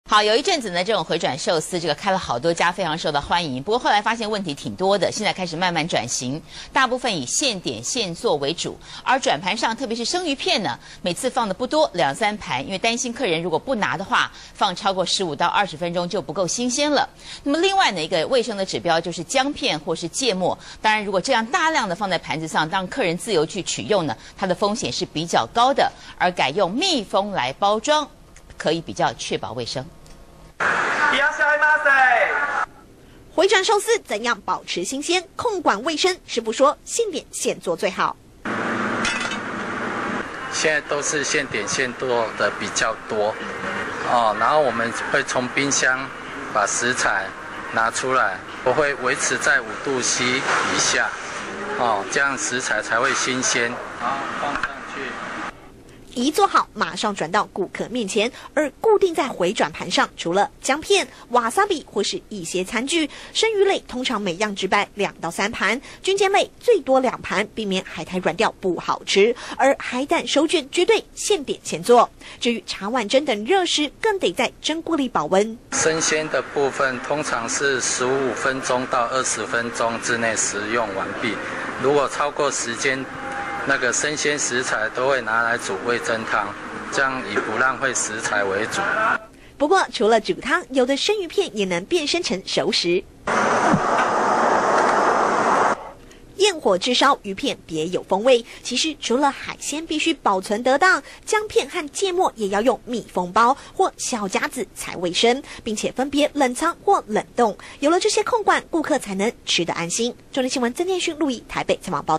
好，有一阵子呢，这种回转寿司这个开了好多家，非常受到欢迎。不过后来发现问题挺多的，现在开始慢慢转型，大部分以现点现做为主。而转盘上，特别是生鱼片呢，每次放的不多，2、3盘，因为担心客人如果不拿的话，放超过15到20分钟就不够新鲜了。那么另外呢，一个卫生的指标就是姜片或是芥末。当然，如果这样大量的放在盘子上，让客人自由去取用呢，它的风险是比较高的。而改用密封来包装，可以比较确保卫生。 回转寿司怎样保持新鲜、控管卫生？师傅说，现点现做最好。 现在都是现点现做的比较多哦，然后我们会从冰箱把食材拿出来，我会维持在5度C 以下哦，这样食材才会新鲜。好，放上去。 一做好，马上转到顾客面前，而固定在回转盘上，除了姜片、瓦萨比或是一些餐具，生鱼类通常每样只摆2到3盘，军舰类最多2盘，避免海苔软掉不好吃。而海胆手卷绝对现点现做。至于茶碗蒸等热食，更得在蒸锅里保温。 生鲜的部分通常是15分钟到20分钟之内食用完毕，如果超过时间，那个生鲜食材都会拿来煮味噌汤，这样以不浪费食材为主。 不过，除了煮汤，有的生鱼片也能变身成熟食。焰火炙烧鱼片别有风味。其实除了海鲜必须保存得当，姜片和芥末也要用密封包或小夹子才卫生，并且分别冷藏或冷冻。有了这些控管，顾客才能吃得安心。中天新闻曾建勋、陆毅台北采访报道。